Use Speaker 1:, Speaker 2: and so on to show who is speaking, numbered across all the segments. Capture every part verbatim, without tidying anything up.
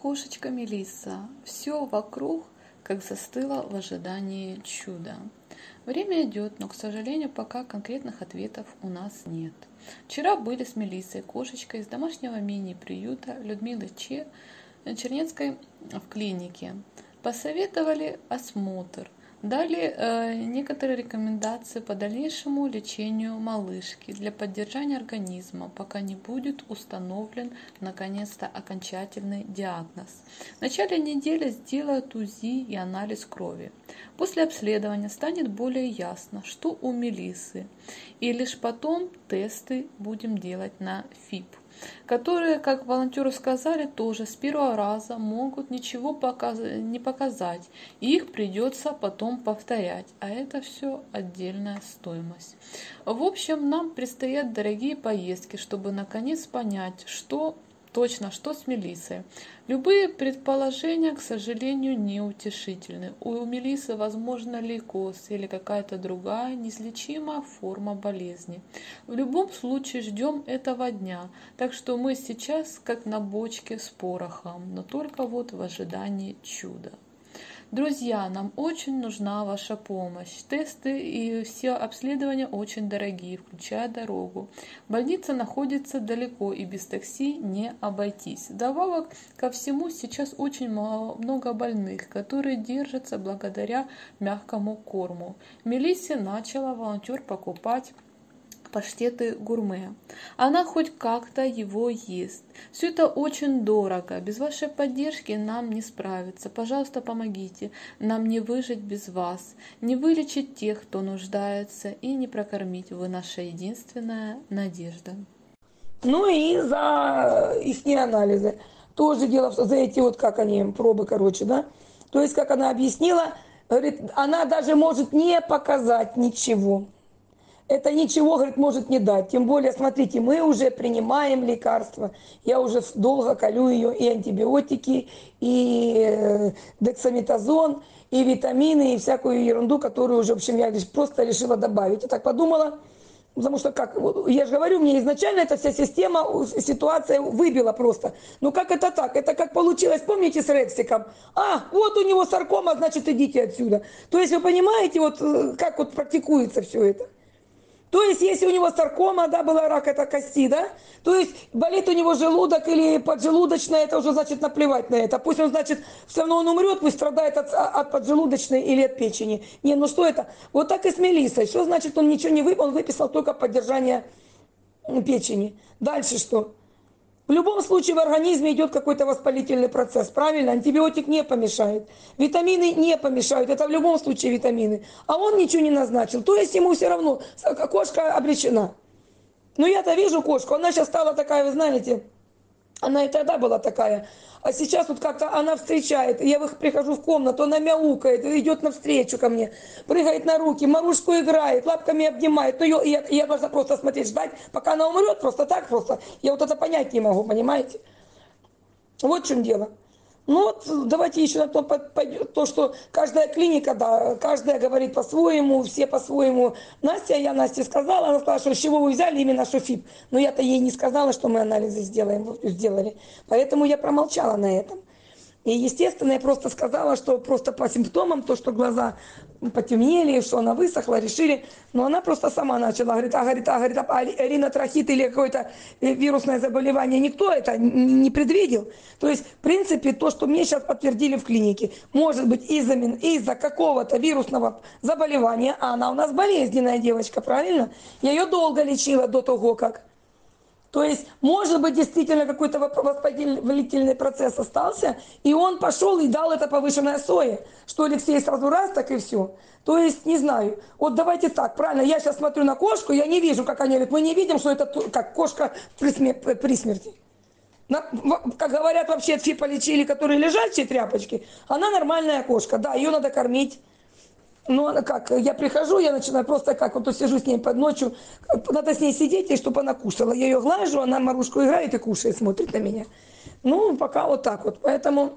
Speaker 1: кошечка Мелисса. Все вокруг как застыло в ожидании чуда. Время идет, но, к сожалению, пока конкретных ответов у нас нет. Вчера были с Мелиссой, кошечкой из домашнего мини-приюта Людмилы Че Чернецкой в клинике. Посоветовали осмотр. Дали э, некоторые рекомендации по дальнейшему лечению малышки для поддержания организма, пока не будет установлен наконец-то окончательный диагноз. В начале недели сделают УЗИ и анализ крови. После обследования станет более ясно, что у Мелиссы, и лишь потом тесты будем делать на ФИП, которые, как волонтеры сказали, тоже с первого раза могут ничего показ... не показать, и их придется потом повторять, а это все отдельная стоимость. В общем, нам предстоят дорогие поездки, чтобы наконец понять, что точно, что с Мелиссой. Любые предположения, к сожалению, неутешительны. У Мелиссы, возможно, лейкоз или какая-то другая неизлечимая форма болезни. В любом случае ждем этого дня, так что мы сейчас как на бочке с порохом, но только вот в ожидании чуда. Друзья, нам очень нужна ваша помощь. Тесты и все обследования очень дорогие, включая дорогу. Больница находится далеко и без такси не обойтись. Вдобавок ко всему сейчас очень много больных, которые держатся благодаря мягкому корму. Мелиссе начала волонтер покупать паштеты гурме. Она хоть как-то его ест. Все это очень дорого. Без вашей поддержки нам не справиться. Пожалуйста, помогите. Нам не выжить без вас. Не вылечить тех, кто нуждается, и не прокормить. Вы наша единственная надежда.
Speaker 2: Ну и за их анализы. Тоже дело за эти вот, как они, пробы, короче, да. То есть, как она объяснила, говорит, она даже может не показать ничего. Это ничего, говорит, может не дать. Тем более, смотрите, мы уже принимаем лекарства. Я уже долго колю ее и антибиотики, и дексаметазон, и витамины, и всякую ерунду, которую уже, в общем, я просто решила добавить. Я так подумала, потому что, как я же говорю, мне изначально эта вся система, ситуация выбила просто. Ну как это так? Это как получилось, помните, с Рексиком? А, вот у него саркома, значит, идите отсюда. То есть вы понимаете, вот как вот практикуется все это? То есть, если у него саркома, да, была рак, это кости, да, то есть, болит у него желудок или поджелудочная, это уже, значит, наплевать на это. Пусть он, значит, все равно он умрет, пусть страдает от, от поджелудочной или от печени. Не, ну что это? Вот так и с Мелиссой. Что значит, он ничего не выписал, он выписал только поддержание печени. Дальше что? В любом случае в организме идет какой-то воспалительный процесс, правильно? Антибиотик не помешает, витамины не помешают, это в любом случае витамины. А он ничего не назначил, то есть ему все равно, кошка обречена. Но я-то вижу кошку, она сейчас стала такая, вы знаете, она и тогда была такая. А сейчас вот как-то она встречает, я прихожу в комнату, она мяукает, идет навстречу ко мне, прыгает на руки, Марушку играет, лапками обнимает. Ну, я, я должна просто смотреть, ждать, пока она умрет, просто так просто. Я вот это понять не могу, понимаете? Вот в чем дело. Ну вот, давайте еще на то пойдет, то, что каждая клиника, да, каждая говорит по-своему, все по-своему. Настя, я Насте сказала, она сказала, что с чего вы взяли именно что ФИП. Но я-то ей не сказала, что мы анализы сделаем, сделали. Поэтому я промолчала на этом. И, естественно, я просто сказала, что просто по симптомам, то, что глаза потемнели, что она высохла, решили. Но она просто сама начала, говорит, а, говорит, а, говорит, а ринотрахит или какое-то вирусное заболевание, никто это не предвидел. То есть, в принципе, то, что мне сейчас подтвердили в клинике, может быть из-за из-за какого-то вирусного заболевания, а она у нас болезненная девочка, правильно? Я ее долго лечила до того, как... То есть, может быть, действительно какой-то воспалительный процесс остался, и он пошел и дал это повышенное соя, что Алексей сразу раз, так и все. То есть, не знаю, вот давайте так, правильно, я сейчас смотрю на кошку, я не вижу, как они говорят, мы не видим, что это как кошка при, смер при смерти. На, как говорят вообще, все полечили, которые лежачие тряпочки, она нормальная кошка, да, ее надо кормить. Ну, она как, я прихожу, я начинаю просто как, вот сижу с ней под ночью, надо с ней сидеть, и чтобы она кушала. Я ее глажу, она Марушку играет и кушает, смотрит на меня. Ну, пока вот так вот, поэтому,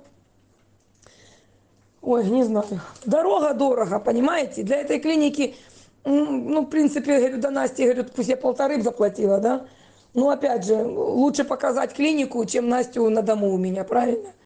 Speaker 2: ой, не знаю, дорога дорого, понимаете? Для этой клиники, ну, в принципе, говорю, до Насти, говорю, пусть я полторы заплатила, да? Ну, опять же, лучше показать клинику, чем Настю на дому у меня, правильно?